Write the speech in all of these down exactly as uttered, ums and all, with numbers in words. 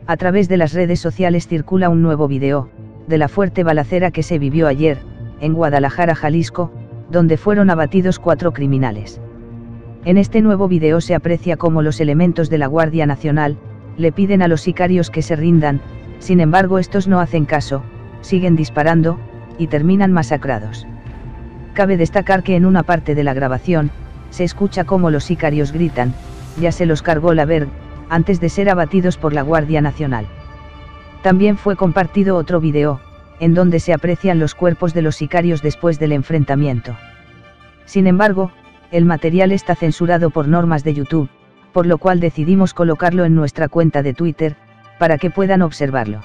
A través de las redes sociales circula un nuevo video, de la fuerte balacera que se vivió ayer, en Guadalajara, Jalisco, donde fueron abatidos cuatro criminales. En este nuevo video se aprecia cómo los elementos de la Guardia Nacional, le piden a los sicarios que se rindan, sin embargo estos no hacen caso, siguen disparando, y terminan masacrados. Cabe destacar que en una parte de la grabación, se escucha cómo los sicarios gritan, ya se los cargó la verga, antes de ser abatidos por la Guardia Nacional. También fue compartido otro video, en donde se aprecian los cuerpos de los sicarios después del enfrentamiento. Sin embargo, el material está censurado por normas de YouTube, por lo cual decidimos colocarlo en nuestra cuenta de Twitter, para que puedan observarlo.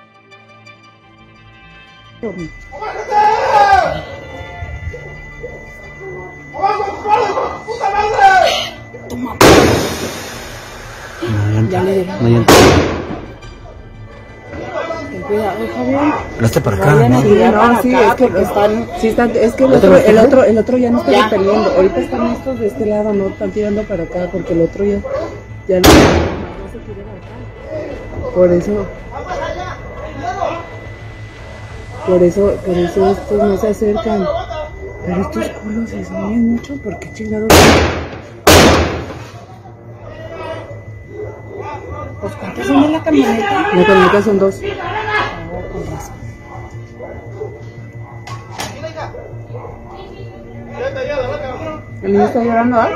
Ya le dieron. No, Ten cuidado, Fabián. no está para acá, Vayan a ¿no? tirar No, para sí, acá, es que porque están, sí están, es que el ¿Ya te otro, vas a el tirar? otro, el otro ya no está Ya. repeliendo. Ahorita están estos de este lado, no están tirando para acá, porque el otro ya, ya no. Por eso, por eso, por eso estos no se acercan. Pero estos culos se enseñan mucho, porque chingados. Pues ¿cuántos son en la camioneta? La camioneta son dos. Oh, con razón. El niño está llorando, ¿ah?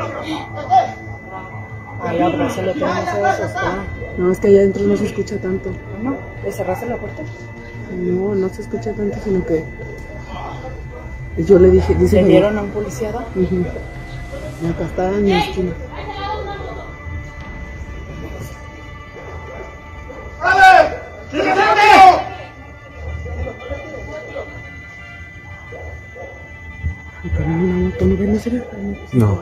Ay, abrázalo, que no se va a asustar. No, es que allá adentro no se escucha tanto. ¿No? ¿Le cerraste la puerta? No, no se escucha tanto, sino que yo le dije, dice. ¿Le dieron a un policía? Uh-huh. Acá está en la esquina. Y para mí una moto, ¿no ven? ¿No se ve? No.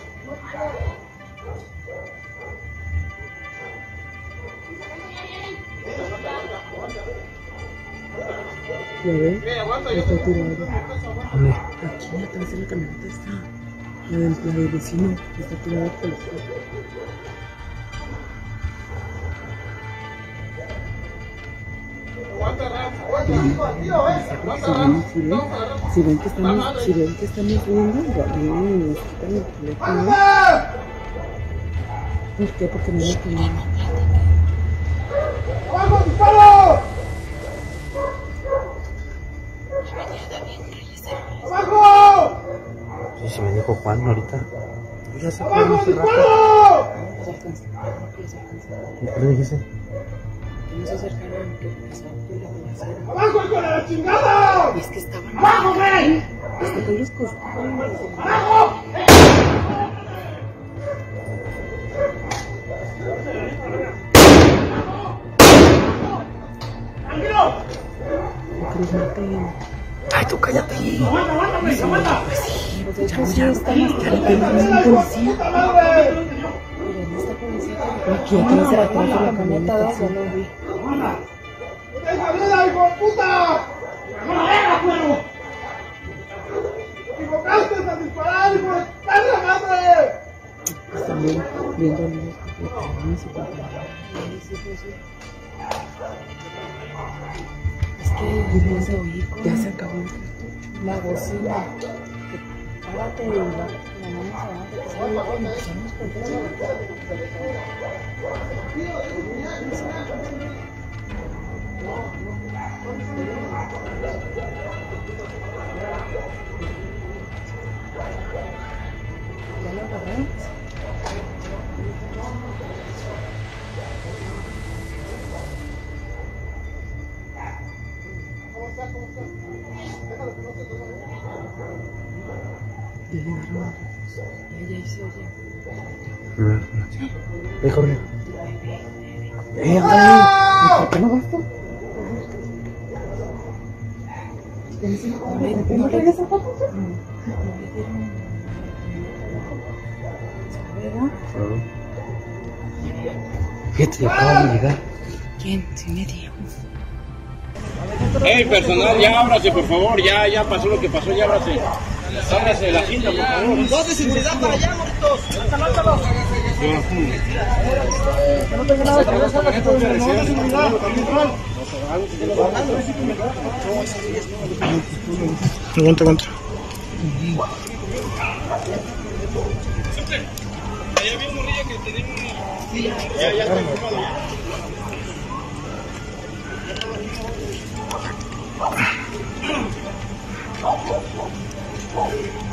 ¿Ya ven? Está tirado. ¿Dónde? Aquí atrás de la camioneta está. La del, la del vecino. Está tirada por la fuerza. Si ven, si ven que estamos, si ven que estamos viendo, vienen y nos quitan el teléfono. ¿Por qué? Porque no lo tenemos. ¡Vamos, disparo! ¡Abajo! Sí, se me dijo Juan ahorita. Ya se ¡Abajo, fueron hace rato. disparo! No se alcanza. No se alcanza. ¿Qué le dijiste? Que no se acercaron, que empezó la balacera. ¡Abajo, hijo de la chingada! Y es que estaban. ¡Abajo, güey! Hasta con los costados. ¡Abajo! ¡Tranquilo! Cruz Martín. Ay, tú cállate. ¡Aguanta, aguanta, güey! ¡Aguanta! Pues de hecho sí está más ¡Puta madre! Pero no está policía. Aquí atrás de la Atrás de la camioneta. camioneta, Sí. ya lo vi. ¡Deja vida, hijo de puta! ¡No la dejas, cuero! ¡Te equivocaste a disparar, hijo de perra madre! Están bien, bien dolidos porque tenemos y papá. Sí, sí, sí, sí. Es que no se oí con Ya se acabó el cartón. la bocina. Párate y va. La mano se va a que se vaya con los ojos por dentro. ¿Ya lo agarré? Ya llegaron. Ya, ya se oye. Ve, corre. ¡Eh, ándale! ¿Por qué no vas tú? No le, ¿Por qué no no le, traes zapatos? no le dieron. ¿Verdad? Fíjate, acaba de llegar. ¿Quién? Sí me dijo. Hey, personal, ya ábrase, por favor, ya, ya pasó lo que pasó, ya ábrase. Ábrase la cinta, por favor. Dos de seguridad para allá, moritos. Mátalo. Aguanta, aguanta. Allá había un morrillo que tenía una... Ya, ya está firmado ya.